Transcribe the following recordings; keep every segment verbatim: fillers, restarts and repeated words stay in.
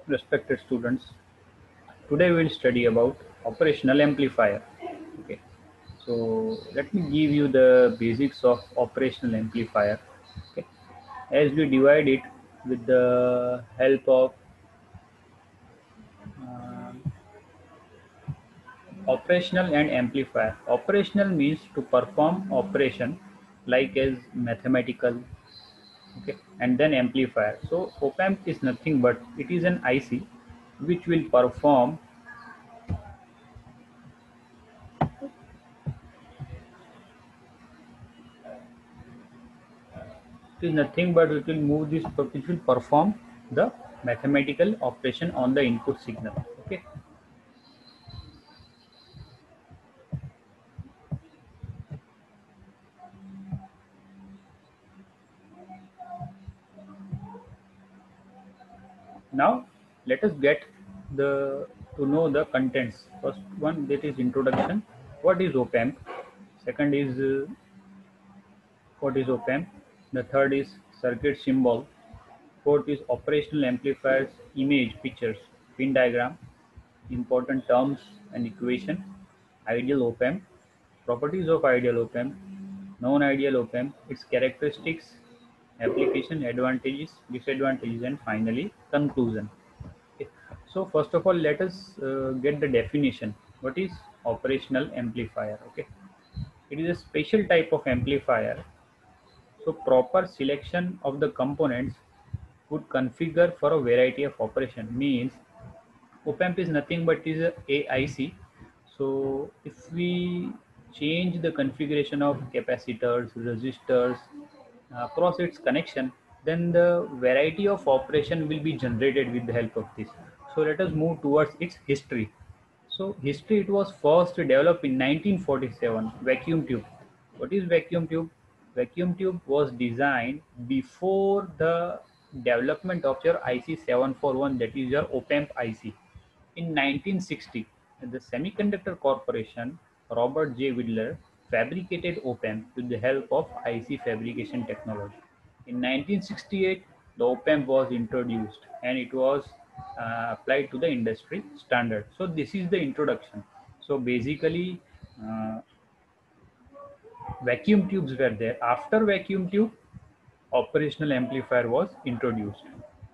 Respected students, today we will study about operational amplifier. Okay, so let me give you the basics of operational amplifier. Okay, as we divide it with the help of uh, operational and amplifier. Operational means to perform operation like as mathematical, okay, and then amplifier. So op amp is nothing but it is an I C which will perform. It is nothing but it will move this, it will perform the mathematical operation on the input signal. Okay. Now let us get the to know the contents. First one, that is introduction. What is op amp? Second is uh, what is op amp? The third is circuit symbol. Fourth is operational amplifiers, image, pictures, pin diagram, important terms and equation, ideal op amp, properties of ideal op amp, non-ideal op amp, its characteristics, application, advantages, disadvantages, and finally conclusion. Okay. So first of all, let us uh, get the definition. What is operational amplifier? Okay, it is a special type of amplifier. So proper selection of the components would configure for a variety of operation. Means op amp is nothing but is a A I C. So if we change the configuration of capacitors, resistors uh, across its connection, then the variety of operation will be generated with the help of this. So let us move towards its history. So history, it was first developed in nineteen forty-seven, vacuum tube. What is vacuum tube? Vacuum tube was designed before the development of your I C seven forty-one, that is your op amp I C. In nineteen sixty, the Semiconductor Corporation, Robert J. Widler, fabricated op amp with the help of I C fabrication technology. In nineteen sixty-eight, the op amp was introduced and it was uh, applied to the industry standard. So this is the introduction. So basically, uh, vacuum tubes were there. After vacuum tube, operational amplifier was introduced.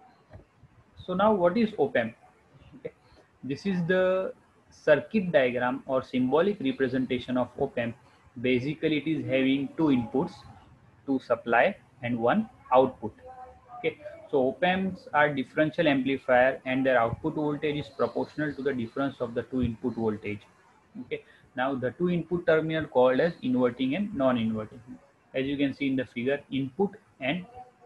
So now what is op amp? Okay. This is the circuit diagram or symbolic representation of op amp. Basically, it is having two inputs, two supply and one output. Okay. So op amps are differential amplifier and their output voltage is proportional to the difference of the two input voltage. Okay. Now the two input terminal called as inverting and non-inverting. As you can see in the figure, input and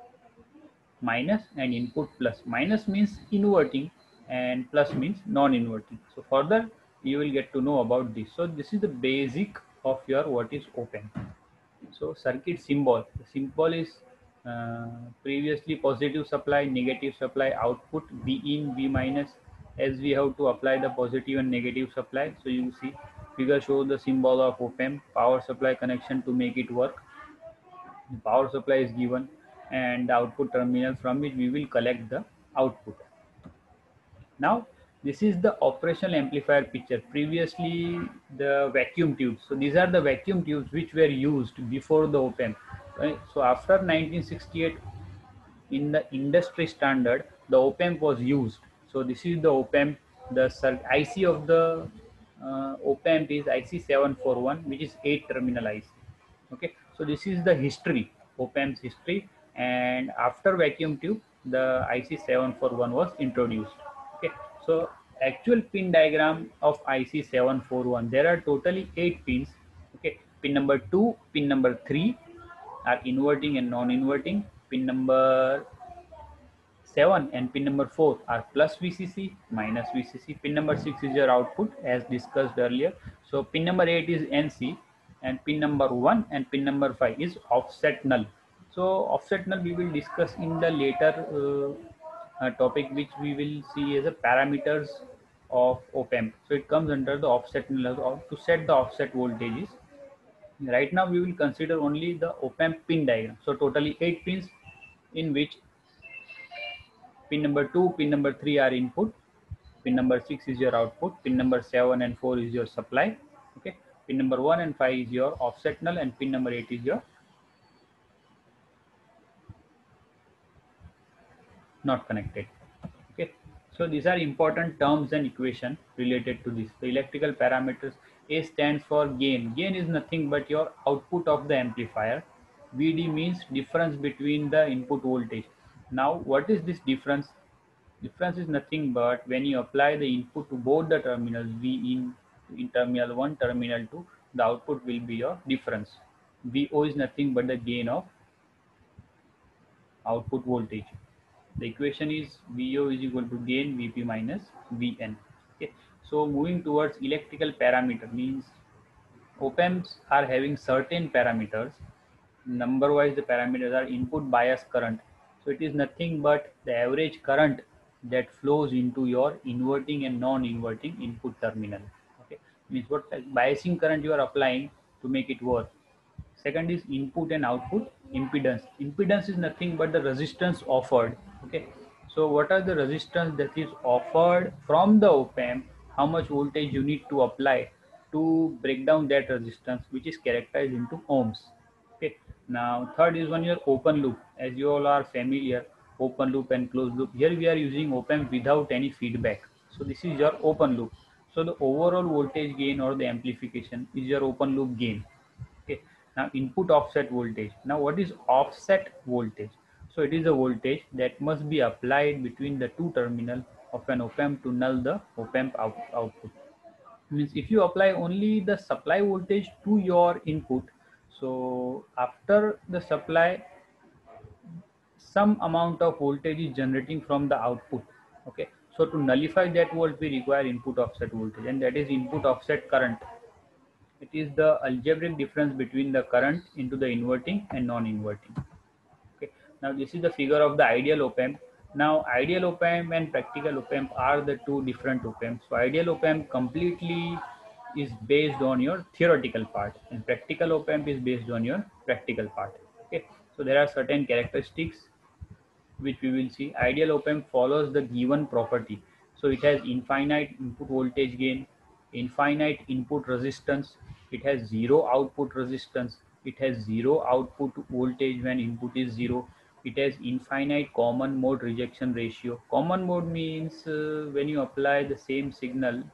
minus and input plus. Minus means inverting and plus means non-inverting. So further you will get to know about this. So this is the basic of your what is op amp. So circuit symbol. The symbol is uh, previously positive supply, negative supply, output V in, V minus. As we have to apply the positive and negative supply. So you see figure shows the symbol of op amp, power supply connection to make it work. The power supply is given and the output terminal from which we will collect the output. Now this is the operational amplifier picture. Previously the vacuum tubes. So these are the vacuum tubes which were used before the op amp. Right? So after nineteen sixty-eight, in the industry standard, the op amp was used. So this is the op amp. The I C of the uh, op amp is I C seven forty-one, which is eight terminal I C. Okay, so this is the history, op amp's history, and after vacuum tube, the I C seven forty-one was introduced. Okay, so actual pin diagram of I C seven forty-one. There are totally eight pins. Okay, pin number two, pin number three are inverting and non-inverting. Pin number seven and pin number four are plus V C C, minus V C C. Pin number six is your output as discussed earlier. So pin number eight is N C and pin number one and pin number five is offset null. So offset null we will discuss in the later uh, uh, topic, which we will see as a parameters of op amp. So it comes under the offset null to set the offset voltages. Right now we will consider only the op amp pin diagram. So totally eight pins, in which Pin number two, pin number three are input. Pin number six is your output. Pin number seven and four is your supply. Okay. Pin number one and five is your offset null, and pin number eight is your not connected. Okay, so these are important terms and equation related to this. The electrical parameters, A stands for gain. Gain is nothing but your output of the amplifier. V D means difference between the input voltage. Now what is this difference? Difference is nothing but when you apply the input to both the terminals, V in in terminal one, terminal two, the output will be your difference. V O is nothing but the gain of output voltage. The equation is V O is equal to gain V P minus V N. Okay. So moving towards electrical parameter means op-amps are having certain parameters. Number wise the parameters are input bias current. So it is nothing but the average current that flows into your inverting and non-inverting input terminal. Okay. Means what biasing current you are applying to make it work. Second is input and output impedance. Impedance is nothing but the resistance offered. Okay, so what are the resistance that is offered from the op-amp, how much voltage you need to apply to break down that resistance, which is characterized into ohms. Okay, now third is one your open loop. As you all are familiar, open loop and closed loop, here we are using op-amp without any feedback. So this is your open loop. So the overall voltage gain or the amplification is your open loop gain. Okay, now input offset voltage. Now what is offset voltage? So it is a voltage that must be applied between the two terminal of an op-amp to null the op-amp out output. Means if you apply only the supply voltage to your input, so after the supply some amount of voltage is generating from the output. Okay, so to nullify that volt we require input offset voltage, and that is input offset current. It is the algebraic difference between the current into the inverting and non-inverting. Okay. Now this is the figure of the ideal op-amp. Now ideal op-amp and practical op-amp are the two different op-amps. So ideal op-amp completely is based on your theoretical part, and practical op-amp is based on your practical part. Okay. So there are certain characteristics which we will see. Ideal op-amp follows the given property. So it has infinite input voltage gain, infinite input resistance, it has zero output resistance, it has zero output voltage when input is zero, it has infinite common mode rejection ratio. Common mode means uh, when you apply the same signal,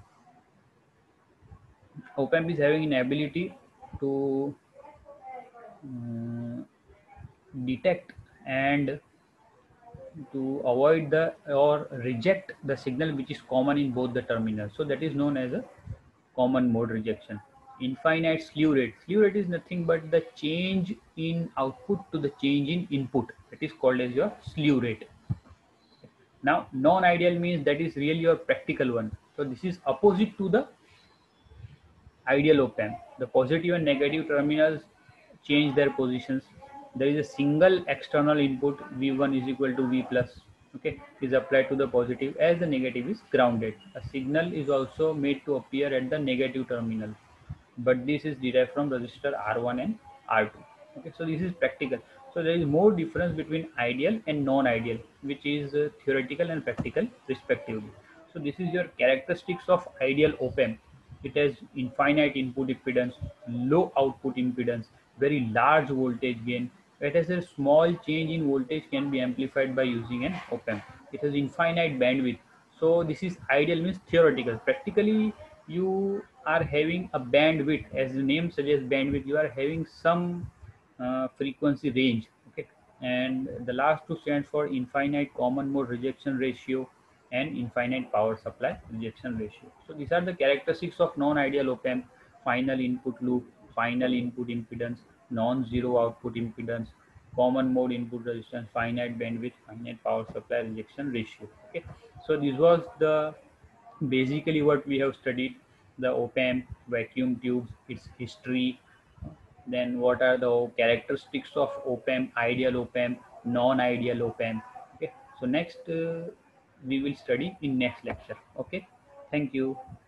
op-amp is having an ability to uh, detect and to avoid the or reject the signal which is common in both the terminals. So that is known as a common mode rejection. Infinite slew rate. Slew rate is nothing but the change in output to the change in input. That is called as your slew rate. Now non-ideal means that is really your practical one. So this is opposite to the ideal op-amp. The positive and negative terminals change their positions. There is a single external input V one is equal to V plus, okay, is applied to the positive as the negative is grounded. A signal is also made to appear at the negative terminal, but this is derived from resistor R one and R two. Okay, so this is practical. So there is more difference between ideal and non-ideal, which is uh, theoretical and practical respectively. So this is your characteristics of ideal op-amp. It has infinite input impedance, low output impedance, very large voltage gain. It has a small change in voltage can be amplified by using an op-amp. It has infinite bandwidth. So this is ideal means theoretical. Practically you are having a bandwidth, as the name suggests bandwidth, you are having some uh, frequency range. Okay, and the last two stands for infinite common mode rejection ratio and infinite power supply rejection ratio. So these are the characteristics of non-ideal op-amp: final input loop, final input impedance, non-zero output impedance, common mode input resistance, finite bandwidth, finite power supply rejection ratio. Okay, so this was the basically what we have studied: the op-amp, vacuum tubes, its history, then what are the characteristics of op-amp, ideal op-amp, non-ideal op-amp. Okay, so next uh, we will study in next lecture. Okay, thank you.